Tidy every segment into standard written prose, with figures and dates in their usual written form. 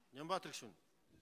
Нямбаатар гишүүн.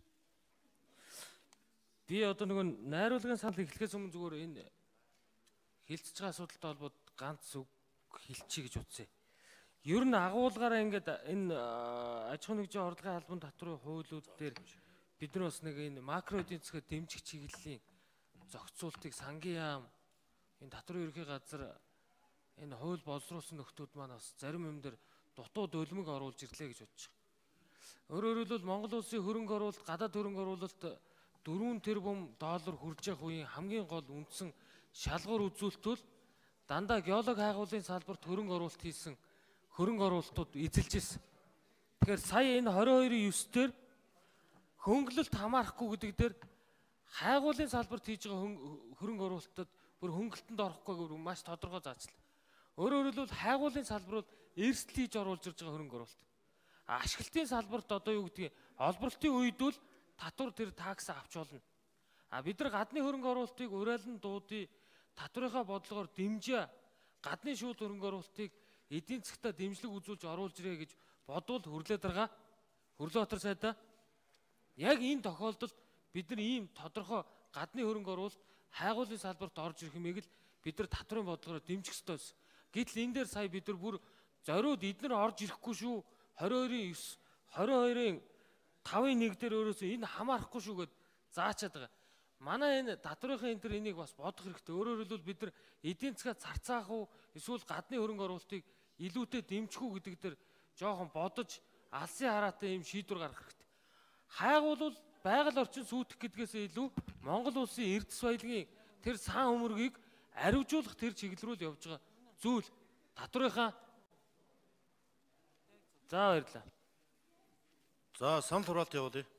Би одоо нэг найруулгын санал эхлэхээс өмнө зүгээр энэ хилцэж байгаа асуудалтай холбоод ганц үг хэлчихье гэж утсан. Ер нь агуулгаараа ингээд энэ аж ахуйн нэгжийн орлогын албан татврын хуулиуд дээр бид нар бас нэг энэ макро эдийн засгийн дэмжих чиглэлийн зохицуултыг сангийн яам энэ татврын ерхий газар энэ хууль боловсруулсан нөхдүүд маань бас зарим юм дээр дутууд өлмөг оруулж ирлээ гэж бодож байгаа. Өөрөөр хэлбэл Монгол улсын хөрөнгө оруулалт, гадаад хөрөнгө оруулалт 4 тэрбум доллар хүрж явах үеийн хамгийн гол үндсэн шалгуур үзүүлэлтүүд дандаа геолог хайгуулын салбарт хөрөнгө оруулалт хийсэн хөрөнгө оруулалтууд эзэлж ирсэн. Тэгэхээр сая энэ 22-9 дээр хөнгөлөлт хамаарахгүй гэдэг дээр хайгуулын салбарт хийж байгаа хөрөнгө оруулалтад бүр хөнгөлтөнд орохгүйгээр маш тодорхой заачлаа. Өөрөөр хэлбэл хайгуулын салбар бол эрсдэл хийж оруулж ирж байгаа хөрөнгө оруулалт. Ашиглалтын салбарт одоо юу гэдгийг олборлтын үед бол татвар тэр такс авч болно. Бид нар гадны хөрөнгө оруулалтыг уриалан дуудъя, татврынхаа бодлогоор дэмжээ, гадны шууд хөрөнгө оруулалтыг эдийн засгтаа дэмжлэг үзүүлж оруулж ирээ гэж бодвол хүрлээд байгаа. Хөрлөбатар сайдаа яг энэ тохиолдолд бид нар ийм тодорхой гадны хөрөнгө оруулалт хайгуулын салбарт орж ирэх юмыг л бид нар татврын бодлогоор дэмжих ёстой байсан. Гэтэл энэ дээр сая бид нар бүр зориуд эднэр орж ирэхгүй шүү. 22-ийн 9, 22-ийн 5-1 дээр өөрөөсөө энэ хамаарахгүй шүү гэд заачаад байгаа. Манай энэ татврынхаа энэ төр энийг бас бодох хэрэгтэй. Өөрөөр хэлбэл бид нар эдийн засгаа царцаах уу эсвэл гадны хөрөнгө оруулалтыг илүүтэй дэмжих үү гэдэг дээр жоохон бодож алсын хараатай юм шийдвэр гаргах хэрэгтэй. Хайгуул байгаль орчин сүйтгэх гэдгээс илүү Монгол улсын эрдэс баялагын тэр сан өмөргийг аривжуулах тэр чиглэл рүү явж байгаа зүйл татврынхаа. За баярлалаа. За санал хураалт явуулъя.